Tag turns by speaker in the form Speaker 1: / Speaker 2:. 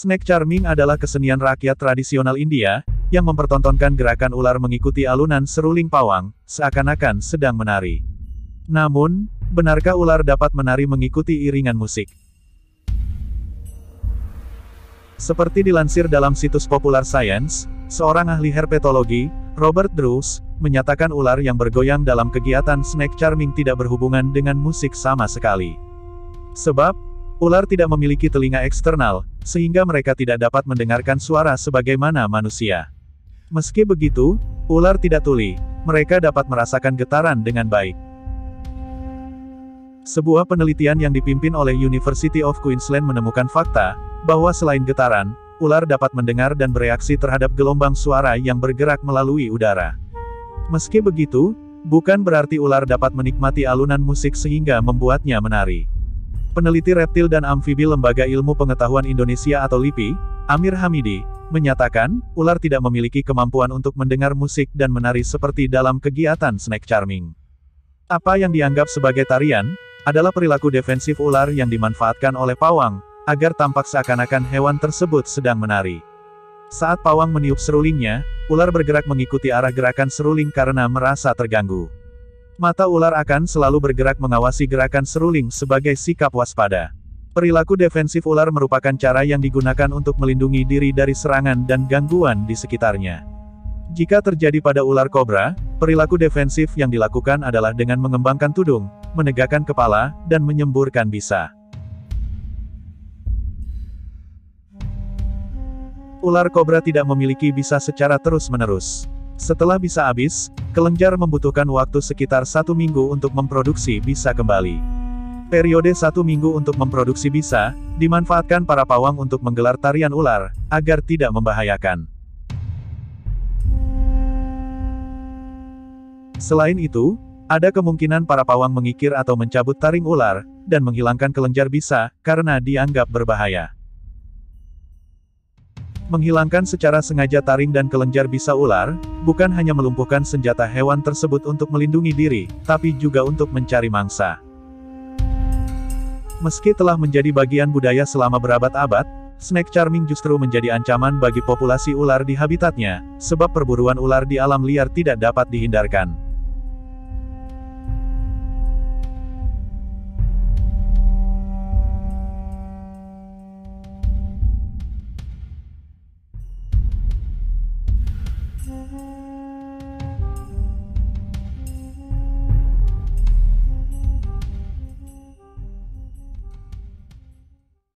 Speaker 1: Snake charming adalah kesenian rakyat tradisional India, yang mempertontonkan gerakan ular mengikuti alunan seruling pawang, seakan-akan sedang menari. Namun, benarkah ular dapat menari mengikuti iringan musik? Seperti dilansir dalam situs Popular Science, seorang ahli herpetologi, Robert Drews, menyatakan ular yang bergoyang dalam kegiatan snake charming tidak berhubungan dengan musik sama sekali. Sebab, ular tidak memiliki telinga eksternal, sehingga mereka tidak dapat mendengarkan suara sebagaimana manusia. Meski begitu, ular tidak tuli, mereka dapat merasakan getaran dengan baik. Sebuah penelitian yang dipimpin oleh University of Queensland menemukan fakta, bahwa selain getaran, ular dapat mendengar dan bereaksi terhadap gelombang suara yang bergerak melalui udara. Meski begitu, bukan berarti ular dapat menikmati alunan musik sehingga membuatnya menari. Peneliti reptil dan amfibi Lembaga Ilmu Pengetahuan Indonesia atau LIPI, Amir Hamidi, menyatakan, ular tidak memiliki kemampuan untuk mendengar musik dan menari seperti dalam kegiatan snake charming. Apa yang dianggap sebagai tarian, adalah perilaku defensif ular yang dimanfaatkan oleh pawang, agar tampak seakan-akan hewan tersebut sedang menari. Saat pawang meniup serulingnya, ular bergerak mengikuti arah gerakan seruling karena merasa terganggu. Mata ular akan selalu bergerak mengawasi gerakan seruling sebagai sikap waspada. Perilaku defensif ular merupakan cara yang digunakan untuk melindungi diri dari serangan dan gangguan di sekitarnya. Jika terjadi pada ular kobra, perilaku defensif yang dilakukan adalah dengan mengembangkan tudung, menegakkan kepala, dan menyemburkan bisa. Ular kobra tidak memiliki bisa secara terus-menerus. Setelah bisa habis, kelenjar membutuhkan waktu sekitar 1 minggu untuk memproduksi bisa kembali. Periode 1 minggu untuk memproduksi bisa, dimanfaatkan para pawang untuk menggelar tarian ular, agar tidak membahayakan. Selain itu, ada kemungkinan para pawang mengikir atau mencabut taring ular, dan menghilangkan kelenjar bisa, karena dianggap berbahaya. Menghilangkan secara sengaja taring dan kelenjar bisa ular, bukan hanya melumpuhkan senjata hewan tersebut untuk melindungi diri, tapi juga untuk mencari mangsa. Meski telah menjadi bagian budaya selama berabad-abad, snake charming justru menjadi ancaman bagi populasi ular di habitatnya, sebab perburuan ular di alam liar tidak dapat dihindarkan.